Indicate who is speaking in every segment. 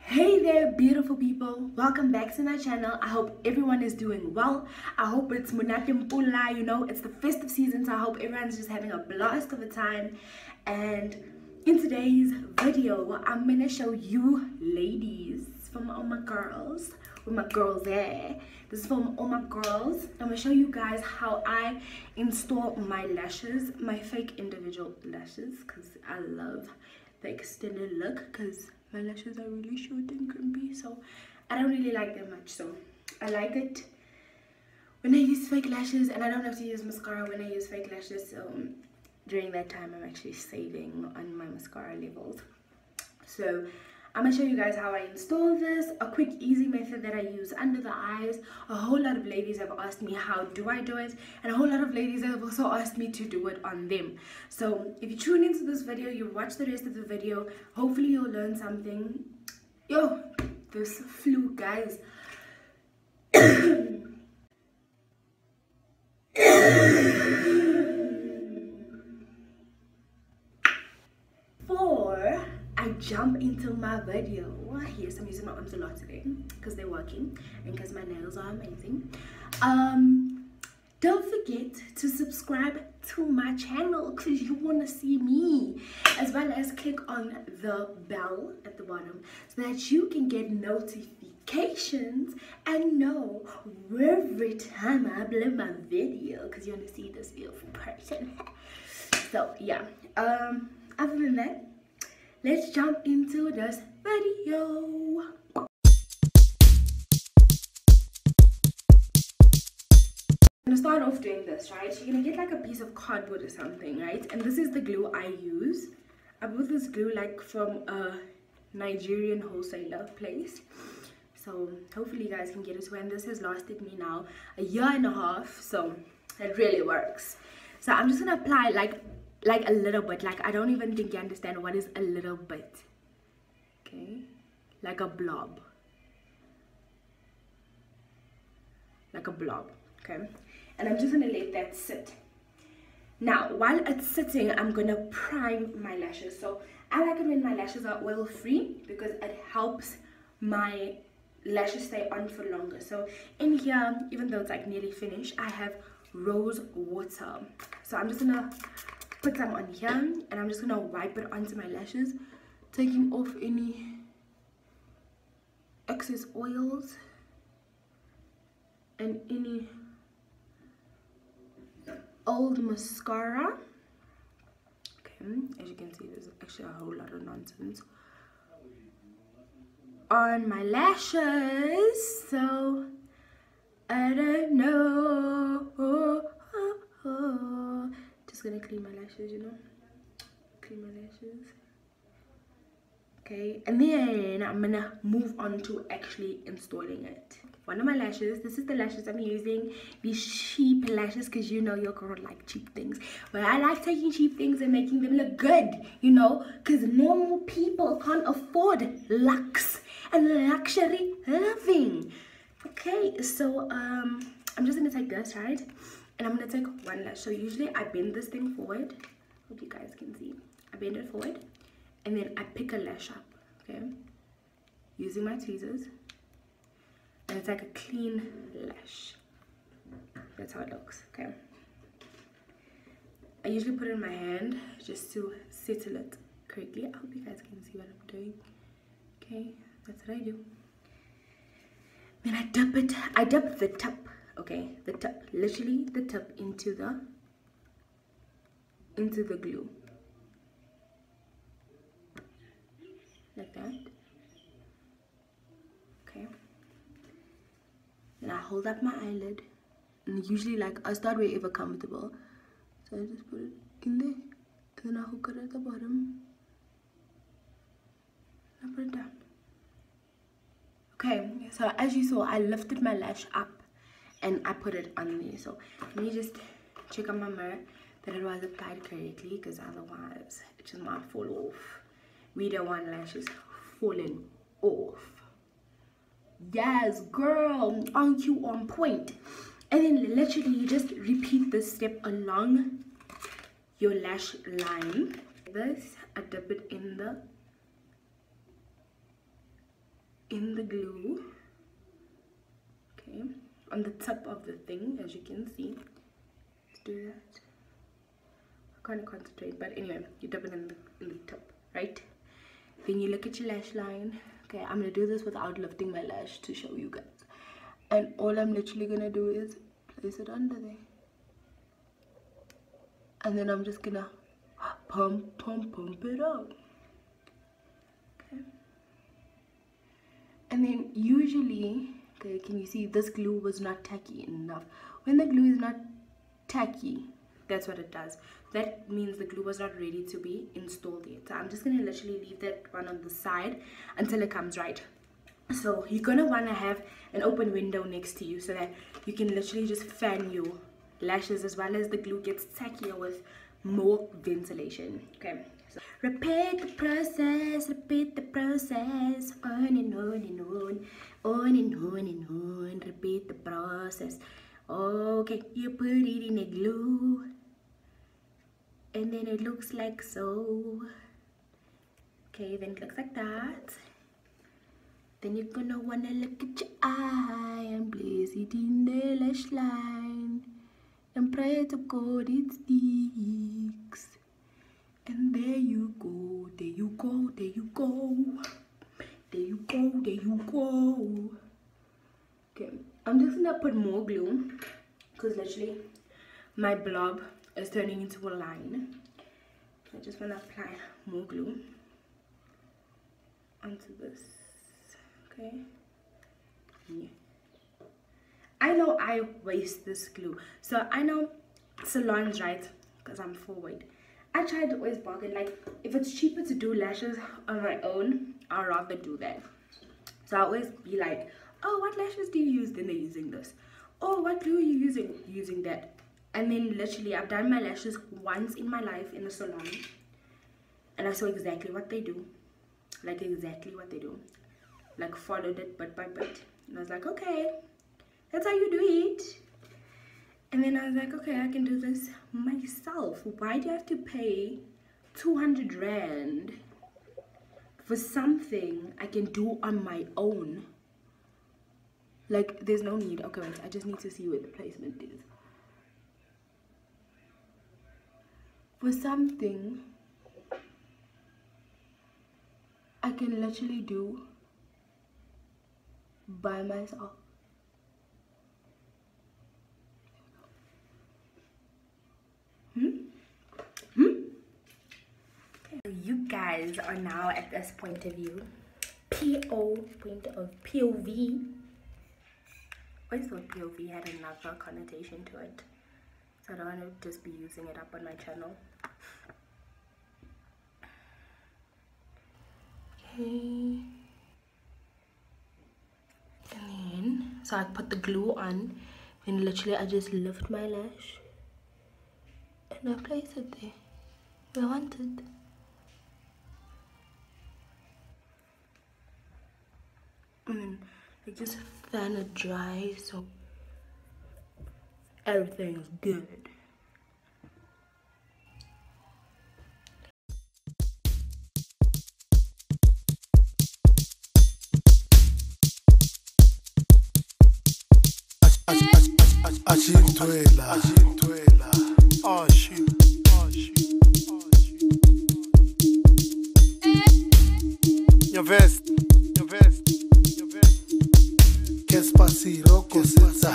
Speaker 1: Hey there, beautiful people. Welcome back to my channel. I hope everyone is doing well. I hope it's Monate, you know, it's the festive season, so I hope everyone's just having a blast of a time. And in today's video, I'm gonna show you ladies from all my girls, with my girls there. This is from all my girls. I'm gonna show you guys how I install my lashes, my fake individual lashes, because I love the extended look because my lashes are really short and crimpy, so I don't really like them much. So I like it when I use fake lashes, and I don't have to use mascara when I use fake lashes. So during that time I'm actually saving on my mascara levels. So I'm gonna show you guys how I install this, a quick easy method that I use under the eyes. A whole lot of ladies have asked me how do I do it, and a whole lot of ladies have also asked me to do it on them. So if you tune into this video, you watch the rest of the video, hopefully you'll learn something. Yo, this flu, guys. Before I jump into my video, yes, I'm using my arms a lot today because they're working and because my nails are amazing. Don't forget to subscribe to my channel because you want to see me, as well as click on the bell at the bottom so that you can get notifications and know every time I upload my video, because you want to see this beautiful person. So yeah, other than that, let's jump into this video. I'm gonna start off doing this, right? You're gonna get like a piece of cardboard or something, right? And this is the glue I use. I bought this glue like from a Nigerian wholesaler place. So hopefully you guys can get it to, and this has lasted me now a year and a half, so it really works. So I'm just gonna apply like a little bit. Like, I don't even think you understand what is a little bit. Okay, like a blob, okay. And I'm just gonna let that sit. Now while it's sitting, I'm gonna prime my lashes. So I like it when my lashes are oil free because it helps my lashes stay on for longer. So in here, even though it's like nearly finished, I have rose water. So I'm just gonna put some on here, and I'm just gonna wipe it onto my lashes, taking off any excess oils and any old mascara. Okay, as you can see, there's actually a whole lot of nonsense on my lashes, so I don't know. Just gonna clean my lashes, you know, clean my lashes. Okay, and then I'm gonna move on to actually installing it. One of my lashes, this is the lashes I'm using, these cheap lashes, because you know your girl like cheap things, but I like taking cheap things and making them look good, you know, because normal people can't afford luxe and luxury living. Okay, so I'm just gonna take this, right, and I'm gonna take one lash. So usually I bend this thing forward, hope you guys can see, I bend it forward, and then I pick a lash up, okay, using my tweezers, and it's like a clean lash. That's how it looks, okay. I usually put it in my hand just to settle it correctly. I hope you guys can see what I'm doing. Okay, that's what I do. Then I dip the tip, okay, the tip, literally the tip into the glue, like that. Okay, then I hold up my eyelid, and usually like I start wherever comfortable, so I just put it in there, and then I hook it at the bottom, and I put it down. Okay, so as you saw, I lifted my lash up and I put it on there. So let me just check on my mirror that it was applied correctly, because otherwise it just might fall off. We don't want lashes falling off. Yes, girl, aren't you on point? And then literally you just repeat this step along your lash line. This, I dip it in the in the glue, okay, on the tip of the thing, as you can see. Let's do that. I can't concentrate, but anyway, you dip it in the tip, right? Then you look at your lash line. Okay, I'm gonna do this without lifting my lash to show you guys, and all I'm literally gonna do is place it under there, and then I'm just gonna pump it up. Okay, and then usually, okay, can you see this glue was not tacky enough? When the glue is not tacky, that's what it does. That means the glue was not ready to be installed yet. So I'm just gonna literally leave that one on the side until it comes right. So you're gonna wanna have an open window next to you so that you can literally just fan your lashes as well as the glue gets tackier with more ventilation. Okay, so repeat the process, on and on and on and on, repeat the process. Okay, you put it in a glue, and then it looks like so. Okay, then it looks like that. Then you're gonna wanna look at your eye and place it in the lash line and pray to God it sticks. And there you go, there you go, there you go, there you go, there you go. Okay, I'm just gonna put more glue because literally my blob is turning into a line. I just want to apply more glue onto this. Okay, yeah. I know I waste this glue, so I know salons, right? Because I'm forward. I try to always bargain. Like if it's cheaper to do lashes on my own, I'd rather do that. So I always be like, oh, what lashes do you use? Then they're using this. Oh, what glue are you using? Using that. And then literally I've done my lashes once in my life in a salon, and I saw exactly what they do, like exactly what they do, like followed it bit by bit, and I was like, okay, that's how you do it. And then I was like, okay, I can do this myself. Why do I have to pay 200 Rand for something I can do on my own? Like, there's no need. Okay, wait, I just need to see where the placement is. For something I can literally do by myself. You guys are now at this point of view. POV. I always thought POV had another connotation to it, so I don't want to just be using it up on my channel. Okay. And then, so I put the glue on, and literally I just lift my lash and I place it there where I want it. And then I just fan it dry so everything's good.
Speaker 2: Oh shit. Nyovest. Casper si roko setsa.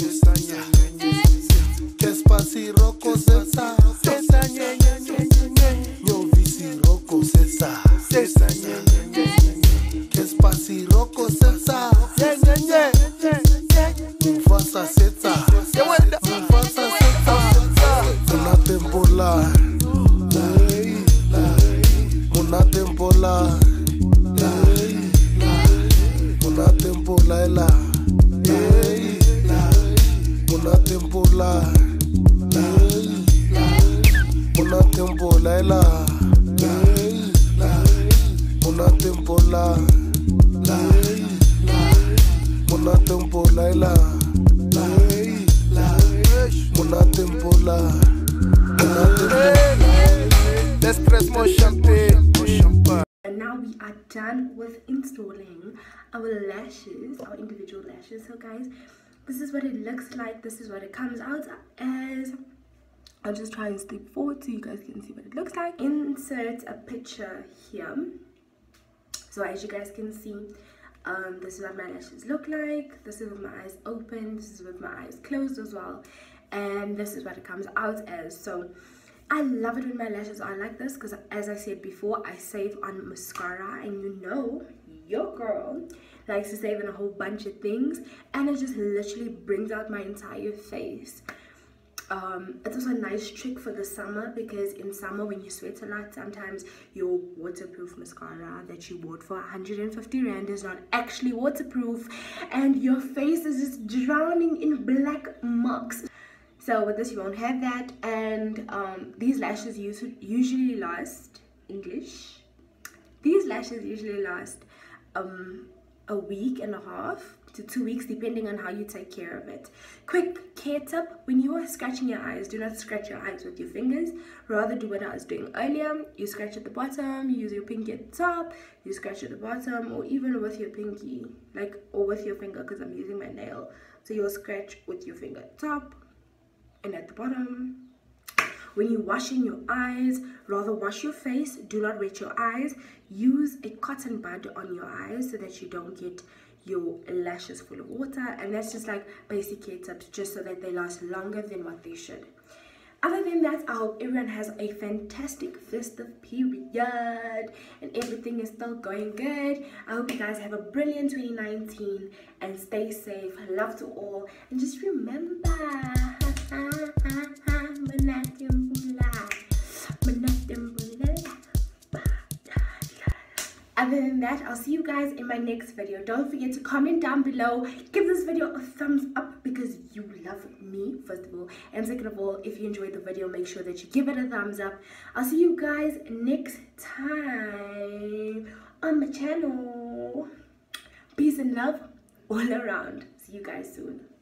Speaker 2: Casper si roko setsa. Nyovest si roko setsa. Casper si roko setsa. Mufasa setsa. Mufasa setsa. Monate mpola. Monate mpola. Monate mpola ela. Monate mpola. Monate mpola ela. Monate mpola. Monate mpola ela. Monate mpola. Let's press more champagne.
Speaker 1: And now we are done done with installing our lashes, our individual lashes. So guys, this is what it looks like. This is what it comes out as. I'll just try and step forward so you guys can see what it looks like. Insert a picture here. So as you guys can see, this is what my lashes look like. This is with my eyes open. This is with my eyes closed as well. And this is what it comes out as. So I love it when my lashes are like this because, as I said before, I save on mascara, and you know your girl likes to save on a whole bunch of things, and it just literally brings out my entire face. It's also a nice trick for the summer, because in summer when you sweat a lot, sometimes your waterproof mascara that you bought for 150 rand is not actually waterproof, and your face is just drowning in black marks. So with this you won't have that. And these lashes usually last these lashes usually last a week and a half to 2 weeks, depending on how you take care of it. Quick care tip: when you are scratching your eyes, do not scratch your eyes with your fingers. Rather do what I was doing earlier. You scratch at the bottom, you use your pinky at the top, you scratch at the bottom, or even with your pinky, or with your finger, because I'm using my nail. So you'll scratch with your finger at the top and at the bottom. When you're washing your eyes, rather wash your face, do not wet your eyes. Use a cotton bud on your eyes so that you don't get your lashes full of water. And that's just like basic care tips, just so that they last longer than what they should. Other than that, I hope everyone has a fantastic festive period and everything is still going good. I hope you guys have a brilliant 2019 and stay safe. Love to all, and just remember, other than that, I'll see you guys in my next video. Don't forget to comment down below. Give this video a thumbs up because you love me, first of all. And second of all, if you enjoyed the video, make sure that you give it a thumbs up. I'll see you guys next time on my channel. Peace and love all around. See you guys soon.